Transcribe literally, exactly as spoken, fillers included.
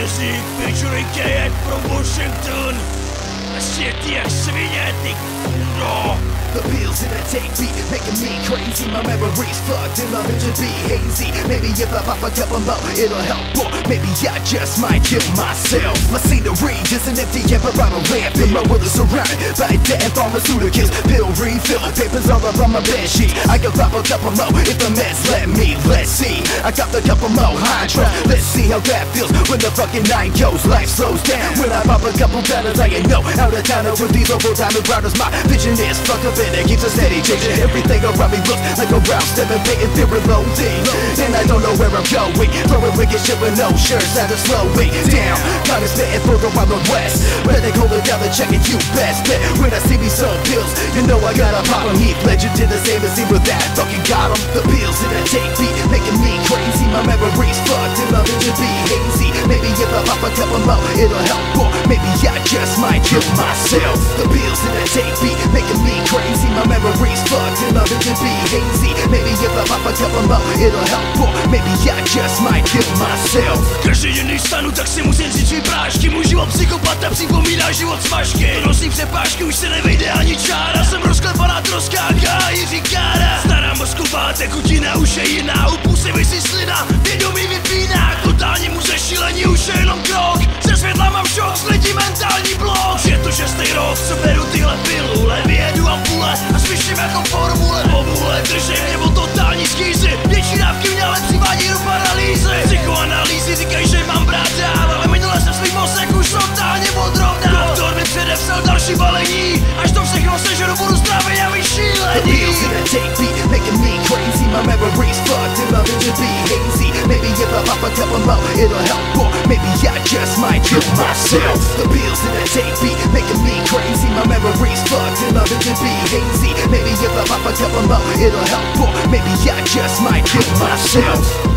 Jersey, featuring K X from Washington. Shit, jak svině, ty kuro. The pills in a tape beat making me crazy. My memory's fucked and loving to be hazy. Maybe if I pop a couple more, it'll help. Or maybe I just might kill myself. My scenery just an empty empire bottle lamp. And my world is surrounded by dead pharmaceuticals. Pill refill, papers all up on my bed sheet. I can pop a couple more if the meds let me. Let's see, I got a couple more Hydra. Let's see how that feels when the fucking night goes. Life slows down when I pop a couple dollars. I ain't no out of town with these old diamond routers. My vision is fucked up and it keeps us steady, changing everything around me looks like a round seven, paying fear and loathing. And I don't know where I'm going, throwing wicked shit with no shirts, had to slow it down. Got it spitting for the Wild West, better hold it down and check it, you best bet. When I see me some pills, you know I gotta pop them. Heath Ledger did the same and see with that, fucking got them. The pills in a tape beat, making me crazy. My memory's fucked and loving to be hazy. Maybe if I pop a couple more, it'll help. Or maybe I just might kill myself. The pills in a tape beat, making me crazy. My memory's fucked and loving to be hazy. Maybe if I pop a couple more, it'll help. Or maybe I just might kill myself. Každý jiný stanu, tak si musím říct vyprášky. Můj život psychopata připomíná život smažky. Nosím přepážky, už se nevejde ani čára. Jsem rozklepaná troskáka, Jiří Kára. Stará mozková tekutina už je jiná. Upůsivej si slina, vědomí vypíná. Totální mu zešílení už je jenom krok. Ze světla mám šok, slidí mentální blok. Je to šestý rok, co beru tyhle pilule. Vyjedu ampule a slyším jako formule. Pomůle, držej mě o totální skýzy. Větší dávky mě ale přivádí do paralýzy. Psychoanalýzy říkají, že mám brát dál, ale minule jsem svůj mozek už totálně odrovnal. Doktor mi předepsal další balení, až to všechno sežeru, budu zdravý a vyšílený. Making me crazy, my memory's fucked and loving to be hazy. Maybe if I pop a couple more, it'll help. Or maybe I just might kill myself. The pills in a tape beat, making me crazy. My memory's fucked and loving to be hazy. Maybe if I pop a couple more, it'll help. Or maybe I just might kill myself.